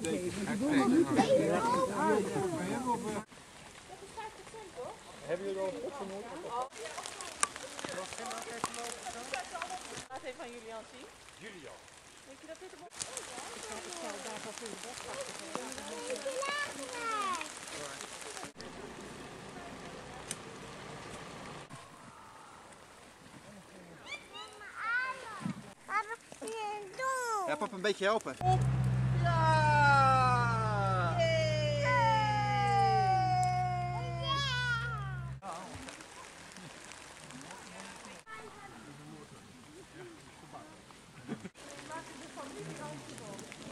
Hebben jullie al opgenomen? Laat even aan Julian zien. Julian. Denk je dat dit er Ja, papa een beetje helpen. maken de familie ook gewoon.